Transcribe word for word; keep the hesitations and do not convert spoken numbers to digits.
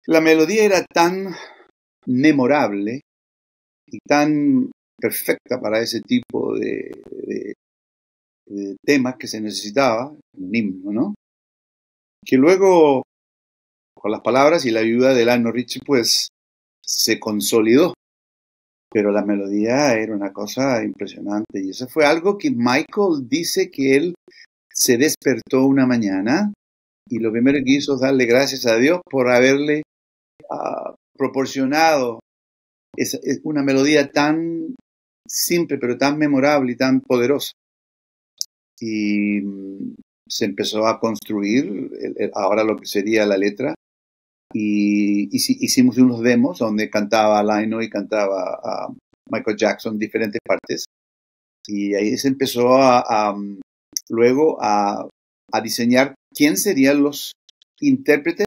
La melodía era tan memorable y tan perfecta para ese tipo de, de, de temas que se necesitaba, un himno, ¿no? Que luego, con las palabras y la ayuda de Lionel Richie, pues se consolidó. Pero la melodía era una cosa impresionante. Y eso fue algo que Michael dice que él se despertó una mañana y lo primero que hizo es darle gracias a Dios por haberle uh, proporcionado esa, es una melodía tan simple, pero tan memorable y tan poderosa. Y um, se empezó a construir el, el, ahora lo que sería la letra. Y, y hicimos unos demos donde cantaba Lionel y cantaba uh, Michael Jackson, diferentes partes. Y ahí se empezó a, a luego a, a diseñar quién serían los intérpretes